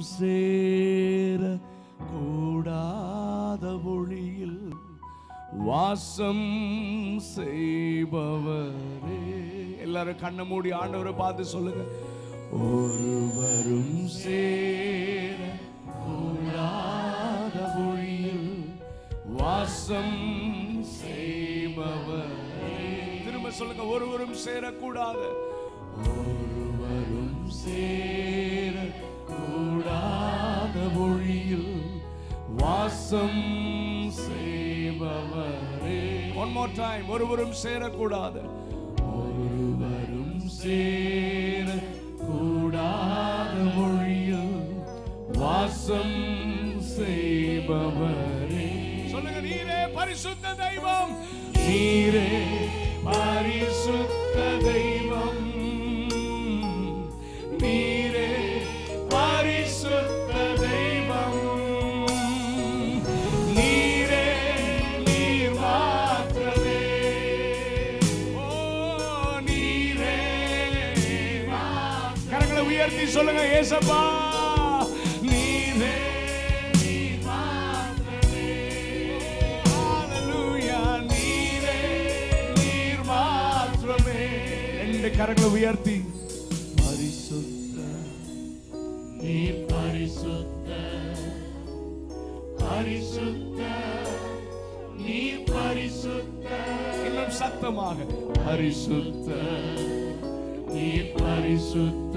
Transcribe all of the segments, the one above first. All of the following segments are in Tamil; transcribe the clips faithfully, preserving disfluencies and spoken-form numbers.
சேர கூடாத ஒளியில் வாசம் செய்பவரே. எல்லாரும் கண்ணை மூடி ஆண்டவரை பார்த்து சொல்லுங்க. ஒருவரும் சேர கூடாத ஒளியில் வாசம் செய்பவரே. திரும்ப சொல்லுங்க. ஒருவரும் சேரக்கூடாது. ஒருவரும் சேர கூடாத ஒளியில் வாசம் செய்பவரே. One more time. ஒருவரும் சேரக்கூடாது. ஒருவரும் சேர கூடாத ஒளியில் வாசம் செய்பவரே. சொல்லுங்க. நீரே பரிசுத்த தெய்வம். நீரே பரிசுத்த தெய்வம். நீரே பரிசுத்த தெய்வம். நீரே நீர் மாத்திரமே. ஓ நீரே. கரங்களை உயர்த்தி சொல்லுங்க. ஏசப்பா நீரே நீர் மாத்திரமே. ஹalleluya. நீரே நீர் மாத்திரமே. ரெண்டு கரங்களை உயர்த்தி நீர் பரிசுத்த பரிசுத்த நீர் பரிசுத்த. இன்னும் சத்தமாக. பரிசுத்த நீர் பரிசுத்த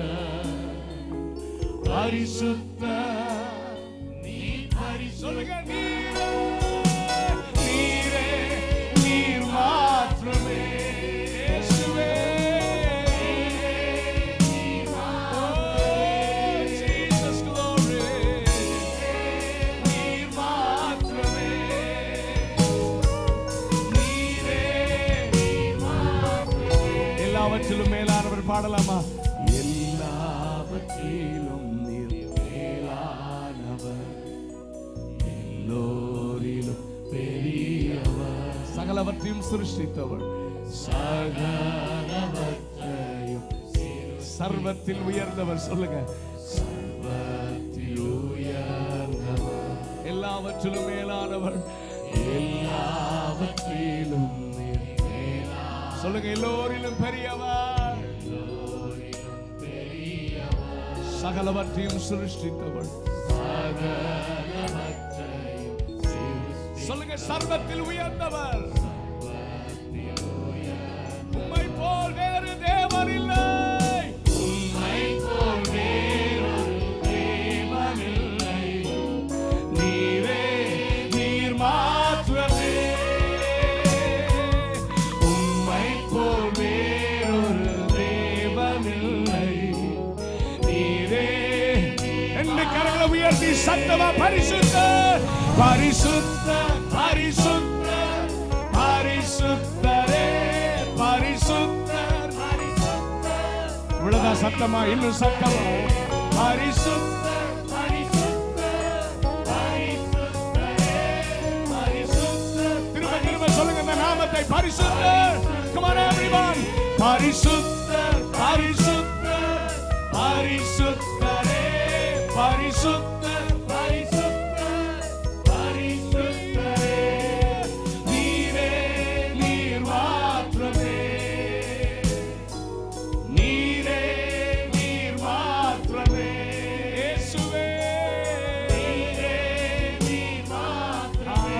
பரிசுத்த நீர் பரிசுத்த. நீரே நீரே நீர் மாத்திரமே. எல்லாவற்றிலும் மேலானவர் பாடலாமா? எல்லாவற்றிலும் நீர் மேலானவர், எல்லோரிலும் பெரியவர், சகலவற்றையும் சிருஷ்டித்தவர், சகலவற்றையும் சர்வத்தில் உயர்ந்தவர். சொல்லுங்க. சர்வத்தில் உயர்ந்தவர், எல்லாவற்றிலும் மேலானவர், எல்லாவற்றிலும் சொல்லுங்க. எல்லோரிலும் பெரியவர், சகலவற்றையும் சிருஷ்டித்தவர், சொல்லுங்க. சர்வத்தில் உயர்ந்தவர், உம்மை போல் வேறு தேவன் இல்லை. உம்மை போல் வேறொரு தேவன் இல்லை. நீரே நீர் மாத்திரமே. உயர்த்தி சத்தமா பரிசுத்த பரிசுத்த பரிசுத்த பரிசுத்தரே பரிசுத்தர் பரிசுத்தர். இவ்வளவுதான் சத்தமா? இன்னும் சத்தமா? பரிசுத்த பரிசுத்த பரிசுத்தரே பரிசுத்தர். திரும்ப திரும்ப சொல்லுங்க இந்த நாமத்தை. பரிசுத்தர். Come on everyone. பரிசுத்தர் பரிசுத்தர் பரிசுத்தரே பரிசுத்தர் பரிசுத்தர் பரிசுத்தரே. நீரே நீர் மாத்திரமே. நீரே நீர் மாத்திரமே. இயேசுவே நீரே நீர் மாத்திரமே.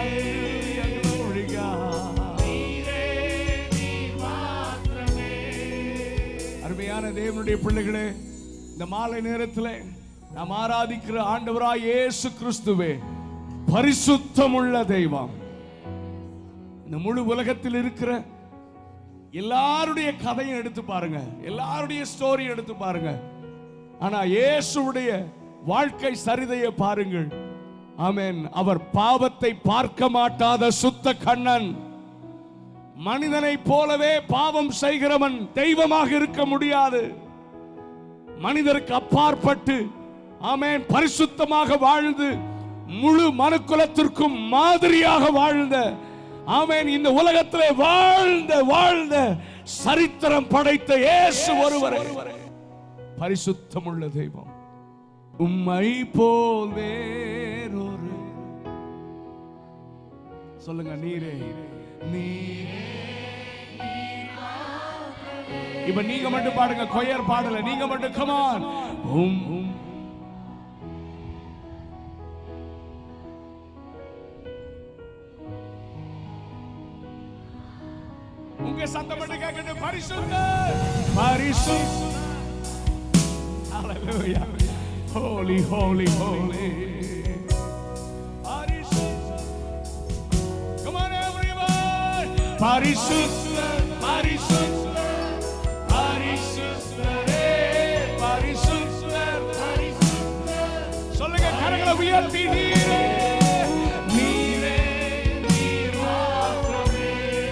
நீரே நீர் மாத்திரமே. அருமையான தேவனுடைய பிள்ளைகளே, இந்த மாலை நேரத்தில் நாம் ஆராதிக்கிற ஆண்டவராய் இயேசு கிறிஸ்துவே பரிசுத்தமுள்ள தெய்வம். இந்த முழு உலகத்தில் இருக்கிற எல்லாருடைய கதையும் எடுத்து பாருங்க, எல்லாருடைய ஸ்டோரி எடுத்து பாருங்க. ஆனா இயேசுவுடைய வாழ்க்கை சரிதையை பாருங்கள். ஆமென். அவர் பாவத்தை பார்க்க மாட்டாத சுத்த கண்ணன். மனிதனை போலவே பாவம் செய்கிறவன் தெய்வமாக இருக்க முடியாது. மனிதருக்கு அப்பாற்பட்டு ஆமென் பரிசுத்தமாக வாழ்ந்து முழு மனுக்குலத்திற்கும் மாதிரியாக வாழ்ந்த ஆமென் இந்த உலகத்திலே வாழ்ந்த வாழ்ந்த சரித்திரம் படைத்த இயேசு ஒருவரே பரிசுத்தமுள்ள தெய்வம். உம்மை போல் வேறொரு சொல்லுங்க நீரே நீரே. இப்ப நீங்க மட்டும் பாடுங்க, கொயர் பாடல, நீங்க மட்டும் கமான். உம் உங்க சத்தம் மட்டும் கேட்கட்டும். பரிசுத்த பரிசுத்த ஹalleluya. Holy holy holy. பரிசுத்த. Come on everyone. பரிசுத்த பரிசுத்த பரிசுத்தரே பரிசுத்த பரிசுத்த. சொல்லுங்க கரங்களை உயர்த்தி நீரே நீரே நீர் மாத்திரமே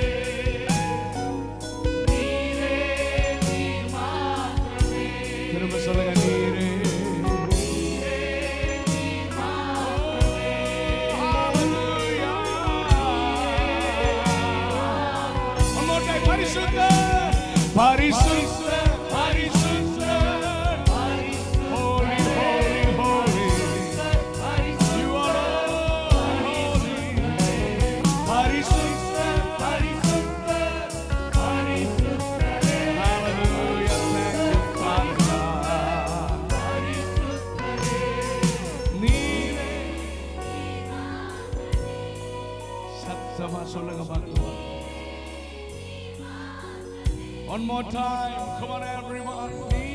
நீரே நீர் மாத்திரமே. திரும்ப சொல்லுங்க நீரே நீரே நீர் மாத்திரமே. ஹalleluya. One more time. பரிசுத்த பரிசுத்த பரிசுத்த holy holy holy. You are holy. பரிசுத்த பரிசுத்த பரிசுத்த. Hallelujah. Thank you Father. நீரே சத்தமா சொல்லுங்க பார்க்கலாம். One more time. Come on everyone.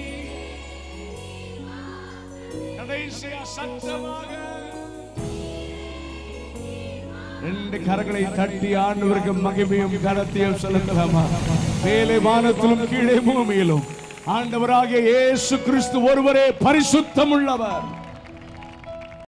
கடைசியா சத்தமாக ரெண்டு கரங்களை தட்டி ஆண்டவருக்கு மகிமையும் கனத்தையும் செலுத்தலாமா? மேலே வானத்திலும் கீழே பூமியிலும் ஆண்டவராகிய இயேசு கிறிஸ்து ஒருவரே பரிசுத்தம் உள்ளவர்.